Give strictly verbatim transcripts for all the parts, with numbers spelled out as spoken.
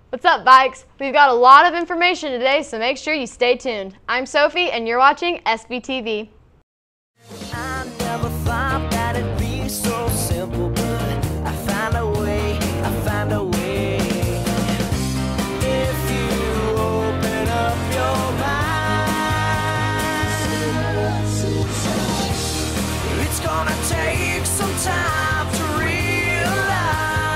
What's up, Bikes? We've got a lot of information today, so make sure you stay tuned. I'm Sophie, and you're watching S V T V. I never thought that it'd be so simple, but I found a way, I found a way. If you open up your mind, it's gonna take some time to realize.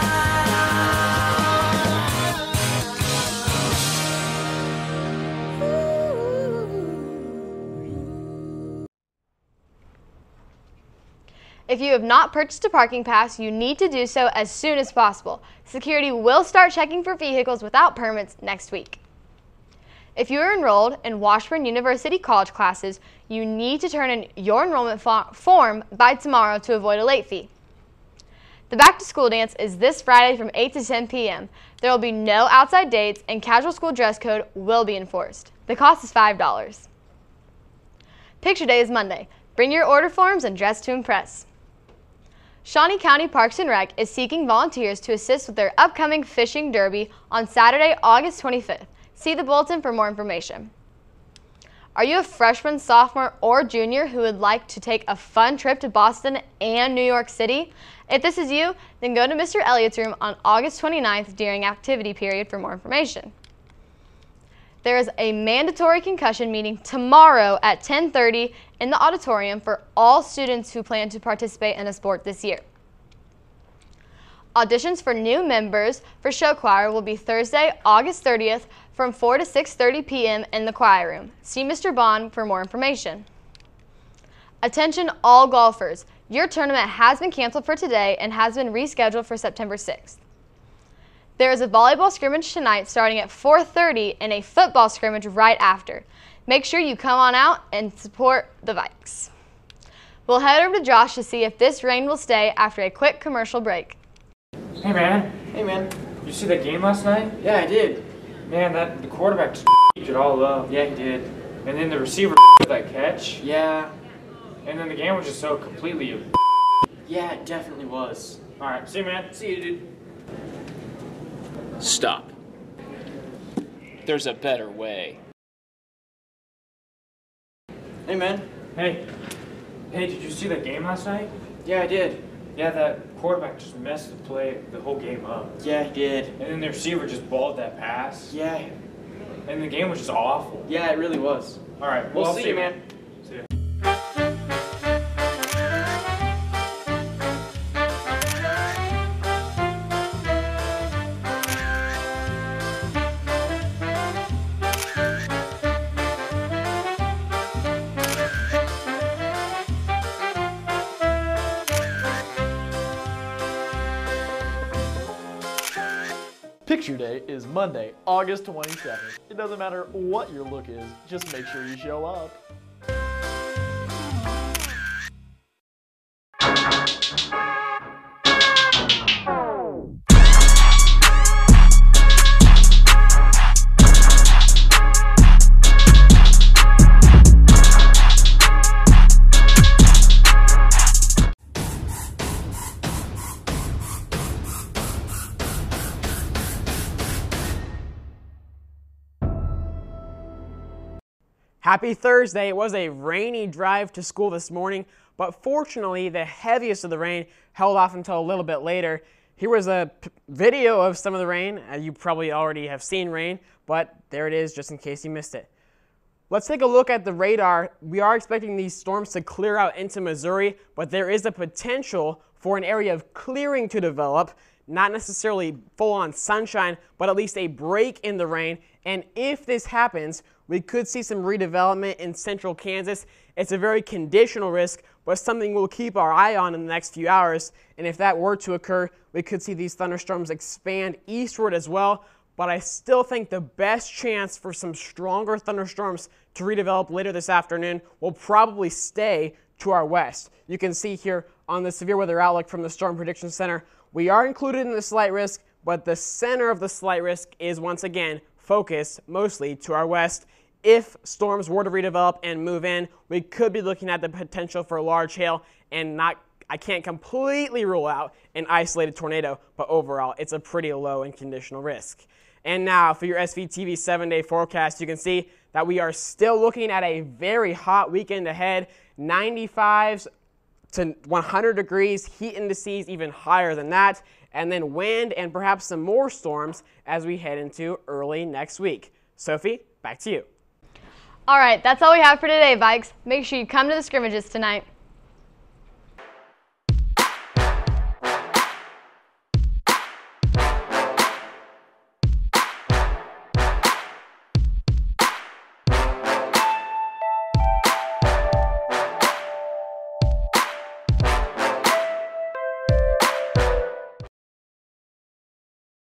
If you have not purchased a parking pass, you need to do so as soon as possible. Security will start checking for vehicles without permits next week. If you are enrolled in Washburn University college classes, you need to turn in your enrollment form by tomorrow to avoid a late fee. The back to school dance is this Friday from eight to ten p m There will be no outside dates and casual school dress code will be enforced. The cost is five dollars. Picture day is Monday. Bring your order forms and dress to impress. Shawnee County Parks and Rec is seeking volunteers to assist with their upcoming fishing derby on Saturday, August twenty-fifth. See the bulletin for more information. Are you a freshman, sophomore, or junior who would like to take a fun trip to Boston and New York City? If this is you, then go to Mister Elliott's room on August twenty-ninth during activity period for more information. There is a mandatory concussion meeting tomorrow at ten thirty in the auditorium for all students who plan to participate in a sport this year. Auditions for new members for show choir will be Thursday, August thirtieth from four to six thirty p m in the choir room. See Mister Bond for more information. Attention all golfers. Your tournament has been canceled for today and has been rescheduled for September sixth. There is a volleyball scrimmage tonight starting at four thirty and a football scrimmage right after. Make sure you come on out and support the Vikes. We'll head over to Josh to see if this rain will stay after a quick commercial break. Hey man. Hey man. You see that game last night? Yeah, I did. Man, that the quarterback just it all up. Yeah, he did. And then the receiver with that catch. Yeah. And then the game was just so completely. Yeah, it definitely was. All right, see you, man. See you, dude. Stop. There's a better way. Hey man. Hey. Hey, did you see that game last night? Yeah, I did. Yeah, that quarterback just messed the play the whole game up. Yeah, he did. And then the receiver just balled that pass. Yeah. And the game was just awful. Yeah, it really was. All right, We'll well, I'll see you, man. See you. Picture Day is Monday, August twenty-seventh. It doesn't matter what your look is, just make sure you show up. Happy Thursday. It was a rainy drive to school this morning, but fortunately the heaviest of the rain held off until a little bit later. Here was a p video of some of the rain. Uh, you probably already have seen rain, but there it is just in case you missed it. Let's take a look at the radar. We are expecting these storms to clear out into Missouri, but there is a potential for an area of clearing to develop. Not necessarily full-on sunshine, but at least a break in the rain. And if this happens, we could see some redevelopment in central Kansas. It's a very conditional risk, but something we'll keep our eye on in the next few hours. And if that were to occur, we could see these thunderstorms expand eastward as well. But I still think the best chance for some stronger thunderstorms to redevelop later this afternoon will probably stay to our west. You can see here on the severe weather outlook from the Storm Prediction Center, we are included in the slight risk, but the center of the slight risk is once again focused mostly to our west. If storms were to redevelop and move in, we could be looking at the potential for large hail, and not, I can't completely rule out an isolated tornado, but overall it's a pretty low and conditional risk. And now for your S V T V seven-day forecast, you can see that we are still looking at a very hot weekend ahead. ninety-fives to one hundred degrees, heat indices even higher than that, and then wind and perhaps some more storms as we head into early next week. Sophie, back to you. All right, that's all we have for today, Vikes. Make sure you come to the scrimmages tonight.